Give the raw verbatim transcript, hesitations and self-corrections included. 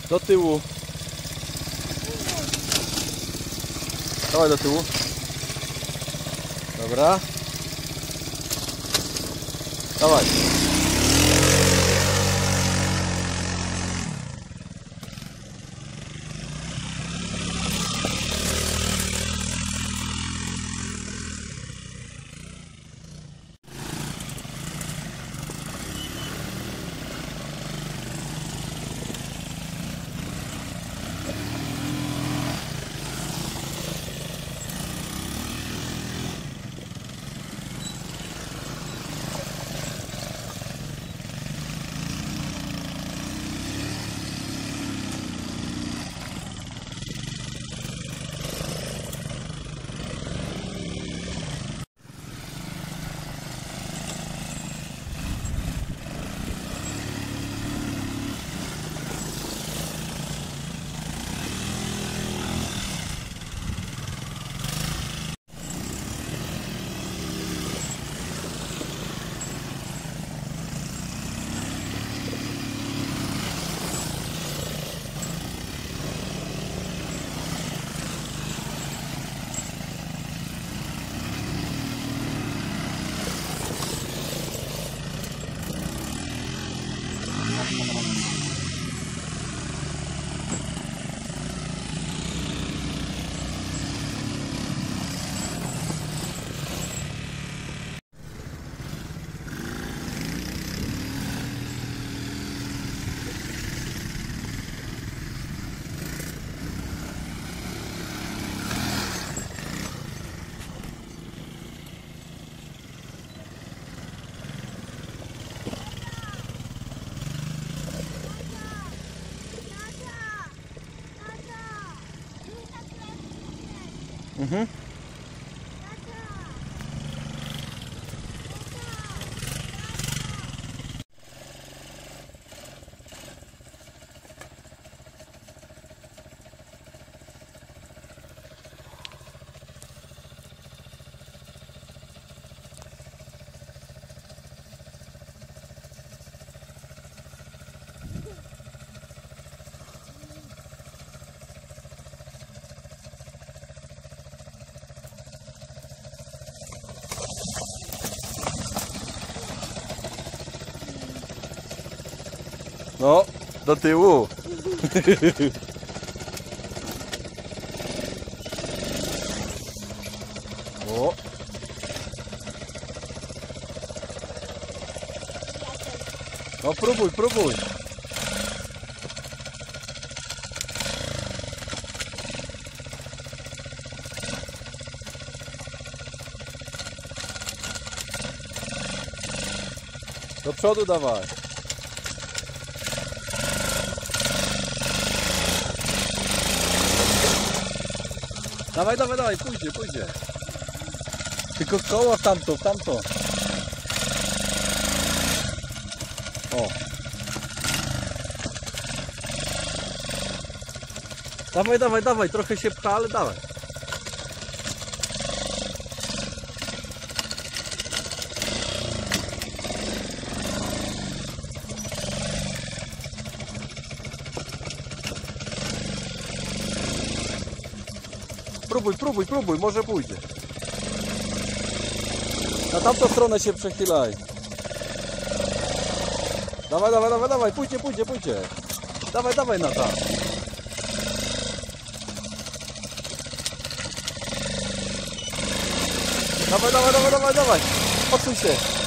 Do tyłu. Dawaj do tyłu. Dobra. Dawaj. Mhm. No, do tyłu. O. No próbuj, próbuj. Do przodu dawaj. Dawaj, dawaj, dawaj, pójdzie, pójdzie. Tylko koło w tamto, w tamto. O. Dawaj, dawaj, dawaj, trochę się pcha, ale dawaj. Próbuj, próbuj, próbuj, może pójdzie. Na tamtą stronę się przechylaj. Dawaj, dawaj, dawaj, dawaj, pójdzie, pójdzie, pójdzie. Dawaj, dawaj na tam. Dawaj, dawaj, dawaj, dawaj, dawaj. Odsuń się.